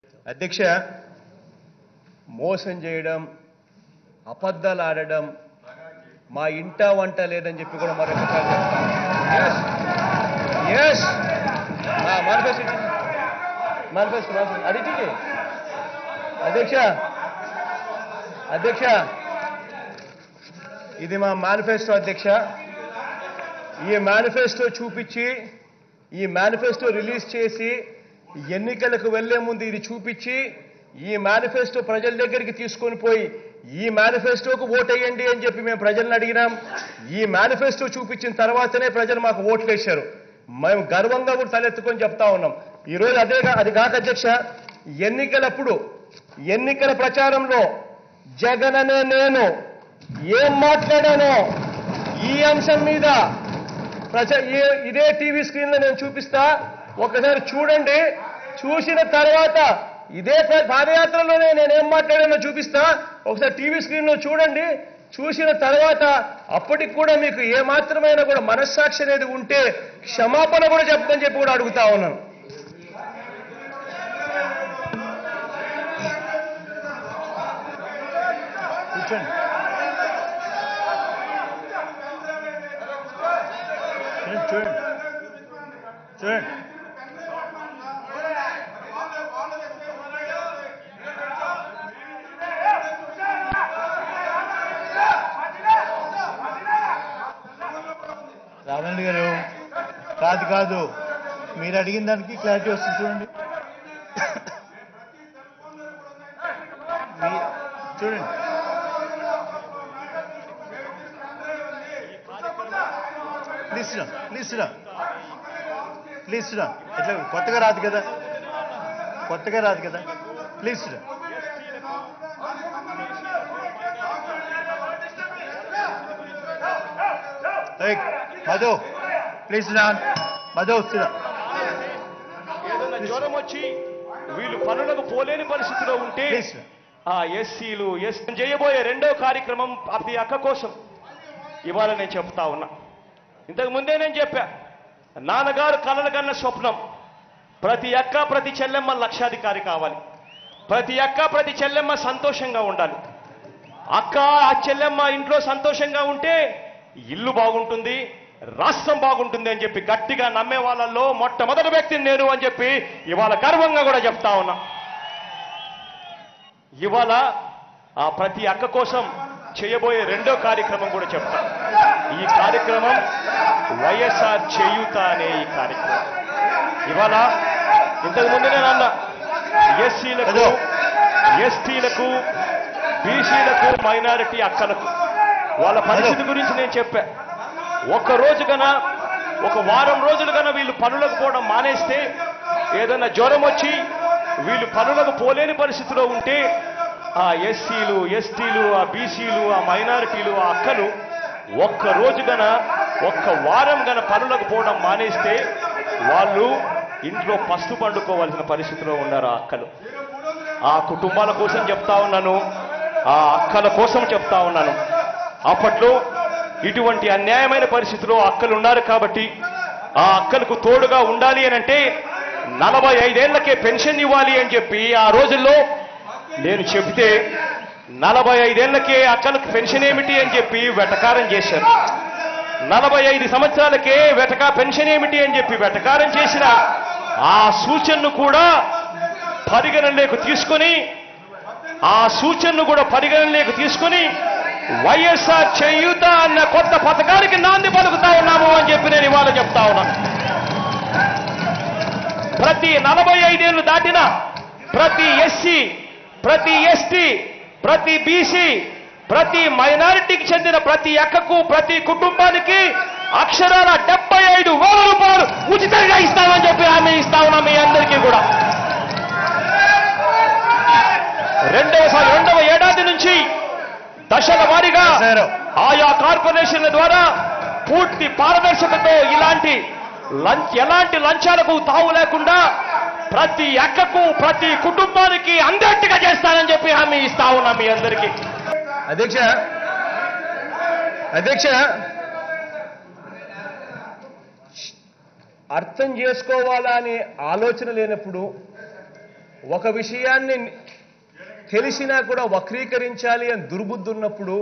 అధ్యక్ష, మోసం చేయడం, అబద్ధాలు ఆడడం, మా ఇంట వంట లేదని చెప్పి కూడా మరొకసారి అడిగి అధ్యక్ష ఇది మా మేనిఫెస్టో అధ్యక్ష. ఈ మేనిఫెస్టో చూపించి, ఈ మేనిఫెస్టో రిలీజ్ చేసి, ఎన్నికలకు వెళ్లే ముందు ఇది చూపించి, ఈ మేనిఫెస్టో ప్రజల దగ్గరికి తీసుకొని పోయి ఈ మేనిఫెస్టోకు ఓటేయండి అని చెప్పి మేము ప్రజలను అడిగినాం. ఈ మేనిఫెస్టో చూపించిన తర్వాతనే ప్రజలు మాకు ఓట్లు వేశారు. మేము గర్వంగా కూడా తలెత్తుకొని చెప్తా ఉన్నాం. ఈరోజు అది కాక అధ్యక్ష, ఎన్నికలప్పుడు ఎన్నికల ప్రచారంలో జగన్ అనే నేను ఏం మాట్లాడానో ఈ అంశం మీద ఇదే టీవీ స్క్రీన్ లో నేను చూపిస్తా, ఒకసారి చూడండి. చూసిన తర్వాత ఇదే పాదయాత్రలోనే నేనేం మాట్లాడానో చూపిస్తా, ఒకసారి టీవీ స్క్రీన్ లో చూడండి. చూసిన తర్వాత అప్పటికి కూడా మీకు ఏ మాత్రమైనా కూడా మనస్సాక్షి అనేది ఉంటే క్షమాపణ కూడా చెప్పమని చెప్పి కూడా అడుగుతా ఉన్నాను. కూర్చోండి. చూడండి చూడండి. రామరెడ్డి గారు, కాదు మీరు అడిగిన దానికి క్లారిటీ వస్తుంది చూడండి. చూడండి ప్లీజ్ రా ఎట్లా కొత్తగా రాదు కదా ప్లీజ్ రా. మధు ప్లీజ్ రా, మధు వస్తురా. ఏదైనా జ్వరం వచ్చి వీళ్ళు పనులకు పోలేని పరిస్థితిలో ఉంటే ఆ ఎస్సీలు చేయబోయే రెండో కార్యక్రమం ప్రతి అక్క కోసం ఇవాళ నేను చెప్తా ఉన్నా. ఇంతకు ముందే నేను చెప్పా, నాన్నగారు కలలు కన్న స్వప్నం ప్రతి అక్క ప్రతి చెల్లెమ్మ లక్షాధికారి కావాలి, ప్రతి అక్క ప్రతి చెల్లెమ్మ సంతోషంగా ఉండాలి. అక్క ఆ చెల్లెమ్మ ఇంట్లో సంతోషంగా ఉంటే ఇల్లు బాగుంటుంది, రాష్ట్రం బాగుంటుంది అని చెప్పి గట్టిగా నమ్మే వాళ్ళల్లో మొట్టమొదటి వ్యక్తిని నేను అని చెప్పి ఇవాళ గర్వంగా కూడా చెప్తా ఉన్నా. ఇవాళ ఆ ప్రతి అక్క కోసం చేయబోయే రెండో కార్యక్రమం కూడా చెప్తా. ఈ కార్యక్రమం వైఎస్ఆర్ చేయూత అనే ఈ కార్యక్రమం. ఇవాళ ఇంతకు ముందు నేను అన్నా, ఎస్సీలకు, ఎస్టీలకు, బీసీలకు, మైనారిటీ అక్కలకు వాళ్ళ పరిస్థితి గురించి నేను చెప్పా. ఒక వారం రోజులు కన్నా వీళ్ళు పనులకు పోవడం మానేస్తే, ఏదైనా జ్వరం వచ్చి వీళ్ళు పనులకు పోలేని పరిస్థితిలో ఉంటే ఆ ఎస్సీలు, ఎస్టీలు, ఆ బీసీలు, ఆ మైనారిటీలు, ఆ అక్కలు ఒక్క వారం గన పనులకు పోవడం మానేస్తే వాళ్ళు ఇంట్లో పస్తు పండుకోవాల్సిన పరిస్థితిలో ఉన్నారు ఆ అక్కలు. ఆ కుటుంబాల కోసం చెప్తా ఉన్నాను, ఆ అక్కల కోసం చెప్తా ఉన్నాను. అప్పట్లో ఇటువంటి అన్యాయమైన పరిస్థితిలో అక్కలు ఉన్నారు కాబట్టి ఆ అక్కలకు తోడుగా ఉండాలి అని అంటే 45 ఏళ్లకే పెన్షన్ ఇవ్వాలి అని చెప్పి ఆ రోజుల్లో నేను చెబితే 45 ఏళ్లకే అక్కలకు పెన్షన్ ఏమిటి అని చెప్పి వెటకారం చేశారు. 45 సంవత్సరాలకే పెన్షన్ ఏమిటి అని చెప్పి వెటకారం చేసిన ఆ సూచనను కూడా పరిగణనలోకి తీసుకొని వైఎస్ఆర్ చేయూత అన్న కొత్త పథకానికి నాంది పలుకుతా ఉన్నాము అని చెప్పి నేను ఇవాళ చెప్తా ఉన్నాను. ప్రతి 45 ఏళ్లు దాటిన ప్రతి ఎస్సీ, ప్రతి ఎస్టీ, ప్రతి బీసీ, ప్రతి మైనారిటీకి చెందిన ప్రతి అక్కకు, ప్రతి కుటుంబానికి అక్షరాల 75,000 రూపాయలు ఉచితంగా ఇస్తామని చెప్పి హామీ ఇస్తా ఉన్నాం మీ అందరికీ కూడా. రెండవ ఏడాది నుంచి దశల వారీగా ఆయా కార్పొరేషన్ల ద్వారా పూర్తి పారదర్శకతో ఎలాంటి లంచాలకు తావు లేకుండా ప్రతి అక్కకు, ప్రతి కుటుంబానికి అందేట్టుగా చేస్తానని చెప్పి హామీ ఇస్తా ఉన్నా మీ అందరికీ. అధ్యక్ష అర్థం చేసుకోవాలా అనే ఆలోచన లేనప్పుడు ఒక విషయాన్ని తెలిసినా కూడా వక్రీకరించాలి అని దుర్బుద్ధి ఉన్నప్పుడు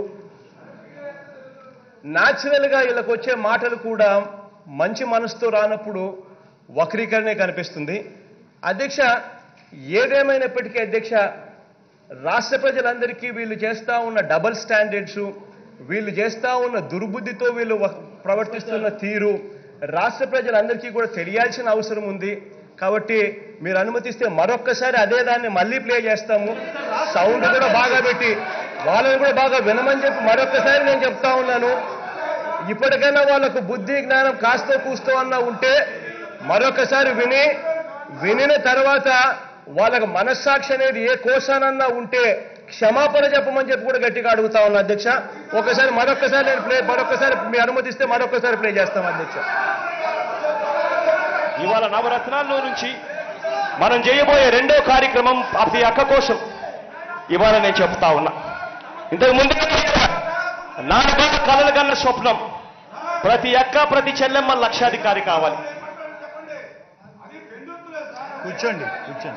న్యాచురల్గా వీళ్ళకి వచ్చే మాటలు కూడా మంచి మనసుతో రానప్పుడు వక్రీకరణే కనిపిస్తుంది. అధ్యక్ష, ఏదేమైనప్పటికీ అధ్యక్ష, రాష్ట్ర ప్రజలందరికీ వీళ్ళు చేస్తూ ఉన్న డబుల్ స్టాండర్డ్స్, వీళ్ళు చేస్తూ ఉన్న దుర్బుద్ధితో వీళ్ళు ప్రవర్తిస్తున్న తీరు రాష్ట్ర ప్రజలందరికీ కూడా తెలియాల్సిన అవసరం ఉంది. కాబట్టి మీరు అనుమతిస్తే మరొక్కసారి అదే దాన్ని మళ్ళీ ప్లే చేస్తాము. సౌండ్ కూడా బాగా పెట్టి వాళ్ళని కూడా బాగా వినమని చెప్పి మరొక్కసారి నేను చెప్తా ఉన్నాను. ఇప్పటికైనా వాళ్ళకు బుద్ధి జ్ఞానం కాస్తో కూస్తో అన్నా ఉంటే మరొకసారి వినిన తర్వాత వాళ్ళకు మనస్సాక్షి అనేది ఏ కోశానన్నా ఉంటే క్షమాపణ చెప్పమని చెప్పి కూడా గట్టిగా అడుగుతా ఉన్నా అధ్యక్ష. మరొక్కసారి నేను మరొక్కసారి మీ అనుమతిస్తే మరొక్కసారి ప్లే చేస్తాం అధ్యక్ష. ఇవాళ నవరత్నాల్లో నుంచి మనం చేయబోయే రెండో కార్యక్రమం ప్రతి అక్క కోసం ఇవాళ నేను చెప్తా ఉన్నా. ఇంతకు ముందే నాన్నగా కలలు కన్న స్వప్నం ప్రతి అక్క ప్రతి చెల్లెమ్మ లక్షాధికారి కావాలి. కూర్చోండి.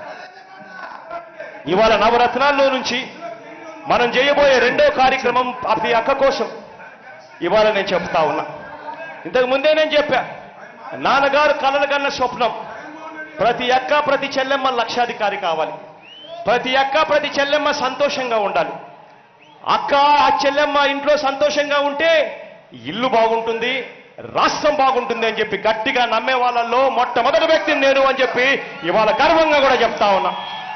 ఇవాళ నవరత్నాల్లో నుంచి మనం చేయబోయే రెండో కార్యక్రమం ప్రతి అక్క కోసం ఇవాళ నేను చెప్తా ఉన్నా. ఇంతకు ముందే నేను చెప్పా, నాన్నగారు కలలు కన్న స్వప్నం ప్రతి అక్క ప్రతి చెల్లెమ్మ లక్షాధికారి కావాలి. ప్రతి అక్క ప్రతి చెల్లెమ్మ సంతోషంగా ఉండాలి. అక్క ఆ చెల్లెమ్మ ఇంట్లో సంతోషంగా ఉంటే ఇల్లు బాగుంటుంది, రాష్ట్రం బాగుంటుంది అని చెప్పి గట్టిగా నమ్మే వాళ్ళల్లో మొట్టమొదటి వ్యక్తిని నేను అని చెప్పి ఇవాళ గర్వంగా కూడా చెప్తా ఉన్నా.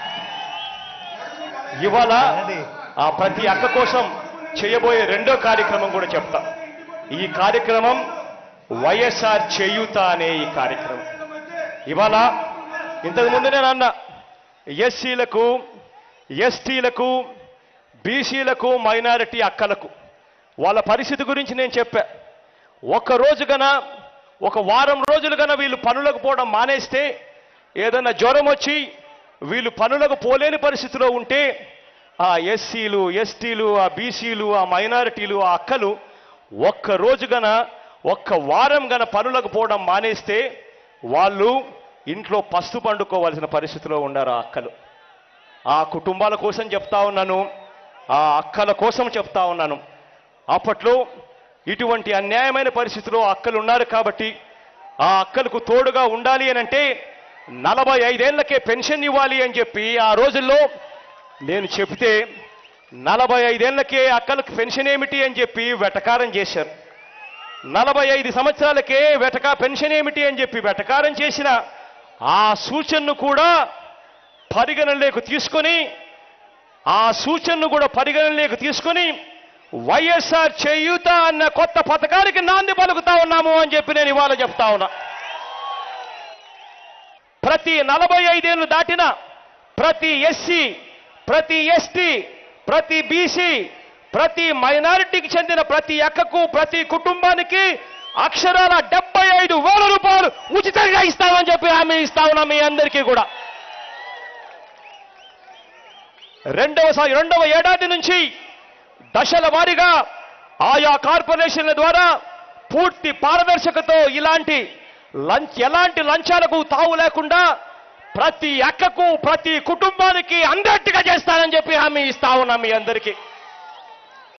ఇవాళ ఆ ప్రతి అక్క కోసం చేయబోయే రెండో కార్యక్రమం కూడా చెప్తా. ఈ కార్యక్రమం వైఎస్ఆర్ చేయూత అనే ఈ కార్యక్రమం. ఇవాళ ఇంతకు ముందు నేను అన్న ఎస్సీలకు, ఎస్టీలకు, బీసీలకు, మైనారిటీ అక్కలకు వాళ్ళ పరిస్థితి గురించి నేను చెప్పా. ఒక వారం రోజులు గన వీళ్ళు పనులకు పోవడం మానేస్తే, ఏదన్నా జ్వరం వచ్చి వీళ్ళు పనులకు పోలేని పరిస్థితిలో ఉంటే ఆ ఎస్సీలు, ఎస్టీలు, ఆ బీసీలు, ఆ మైనారిటీలు, ఆ అక్కలు ఒక్క వారం గన పనులకు పోవడం మానేస్తే వాళ్ళు ఇంట్లో పస్తు పండుకోవాల్సిన పరిస్థితిలో ఉన్నారు ఆ అక్కలు. ఆ కుటుంబాల కోసం చెప్తా ఉన్నాను, ఆ అక్కల కోసం చెప్తా ఉన్నాను. అప్పట్లో ఇటువంటి అన్యాయమైన పరిస్థితిలో అక్కలు ఉన్నారు కాబట్టి ఆ అక్కలకు తోడుగా ఉండాలి అని అంటే 45 ఏళ్లకే పెన్షన్ ఇవ్వాలి అని చెప్పి ఆ రోజుల్లో నేను చెప్తే 45 ఏళ్లకే అక్కలకు పెన్షన్ ఏమిటి అని చెప్పి వెటకారం చేశారు. 45 సంవత్సరాలకే పెన్షన్ ఏమిటి అని చెప్పి వెటకారం చేసిన ఆ సూచనను కూడా పరిగణనలోకి తీసుకొని వైఎస్ఆర్ చేయూత అన్న కొత్త పథకానికి నాంది పలుకుతా ఉన్నాము అని చెప్పి నేను ఇవాళ చెప్తా ఉన్నా. ప్రతి 45 ఏళ్లు దాటిన ప్రతి ఎస్సీ, ప్రతి ఎస్టీ, ప్రతి బీసీ, ప్రతి మైనారిటీకి చెందిన ప్రతి అక్కకు, ప్రతి కుటుంబానికి అక్షరాల 75,000 రూపాయలు ఉచితంగా ఇస్తామని చెప్పి హామీ ఇస్తా ఉన్నాం మీ అందరికీ కూడా. రెండవ ఏడాది నుంచి దశల వారీగా ఆయా కార్పొరేషన్ల ద్వారా పూర్తి పారదర్శకతో ఎలాంటి లంచాలకు తావు లేకుండా ప్రతి అక్కకు, ప్రతి కుటుంబానికి అందేట్టుగా చేస్తానని చెప్పి హామీ ఇస్తా ఉన్నాం మీ అందరికీ.